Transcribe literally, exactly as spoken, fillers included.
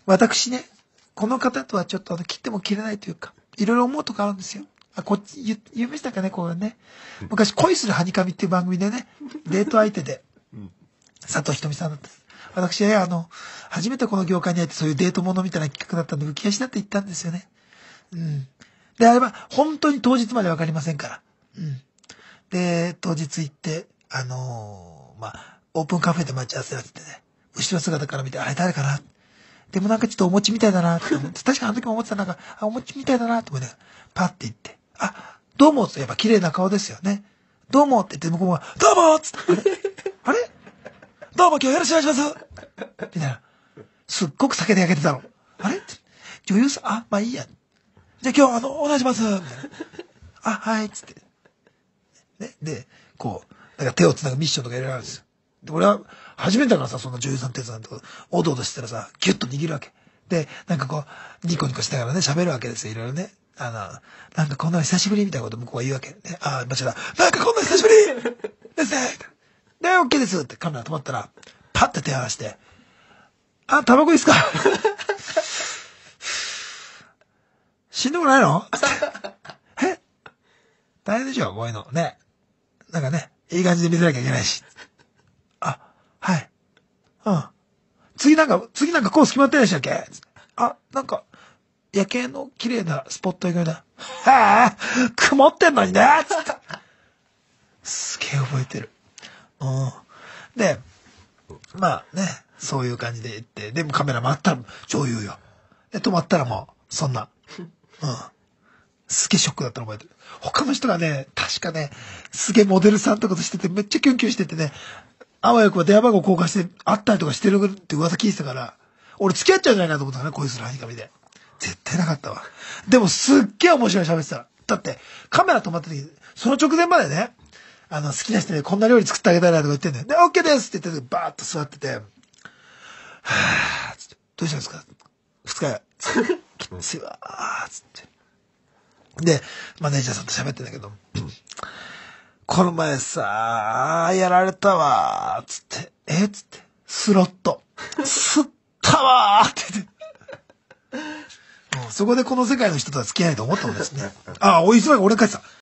私ね、この方とはちょっとあの切っても切れないというか、いろいろ思うとこあるんですよ。あ、こっち言、言いましたかね、こうね。昔、恋するはにかみっていう番組でね、デート相手で、佐藤ひとみさんだった。私は、あの、初めてこの業界に入ってそういうデートものみたいな企画だったんで、浮き足だって言ったんですよね。うん。で、あれは、本当に当日までわかりませんから。うん。で、当日行って、あのー、まあ、オープンカフェで待ち合わせやっててね、後ろ姿から見て、あれ誰かな？でもなんかちょっとお餅みたいだなって思って、確かあの時も思ってたなんか、あ、お餅みたいだなと思って、パッて言って、あ、どうもってやっぱ綺麗な顔ですよね。どうもって言って向こうが、どうもっつって、あれあれどうも今日よろしくお願いしますみたいな。すっごく酒で焼けてたの。あれ女優さん、あ、まあいいや。じゃあ今日あの、お願いしますみたいな。あ、はいっつって。ね、で、こう、なんか手をつなぐミッションとかいろいろあるんですよ。で、俺は初めてだからさ、そんな女優さん手つなぐと、おどおどしてたらさ、ギュッと握るわけ。で、なんかこう、ニコニコしながらね、喋るわけですよ、いろいろね。あの、なんかこんなの久しぶりみたいなこと向こうが言うわけ。ね、あ、間違えた。なんかこんな久しぶりですねで、オッケーですってカメラ止まったら、パッて手離して、あ、タバコいいっすかしんどくないのえ大変でしょ、こういうの。ね。なんかね、いい感じで見せなきゃいけないし。あ、はい。うん。次なんか、次なんかコース決まってないでしたっけ？あ、なんか、夜景の綺麗なスポット行くんだ。はぁ、曇ってんのにねつって。すげえ覚えてる。うん。で、まあね、そういう感じで行って、でもカメラ回ったら女優よ。で、止まったらもう、そんな。うん。すげえショックだったの覚えてる。他の人がね、確かね、すげえモデルさんとかとしてて、めっちゃキュンキュンしててね、あわよくは電話番号交換して会ったりとかしてるって噂聞いてたから、俺付き合っちゃうんじゃないかと思ったからね、恋するはにかみで。絶対なかったわ。でもすっげえ面白い喋ってた。だって、カメラ止まった時、その直前までね、あの、好きな人にこんな料理作ってあげたいなとか言ってんだよ。で、オッケーですって言ってバーッと座ってて、はぁーつって、どうしたんですか二日酔い。きついわーつって。で、マネージャーさんと喋ってんだけど、この前さー、やられたわー、つって、えつって、スロット、すったわーって言って、うん、そこでこの世界の人とは付き合えないと思ったもんですね。ああ、おいしそうに俺帰ってた。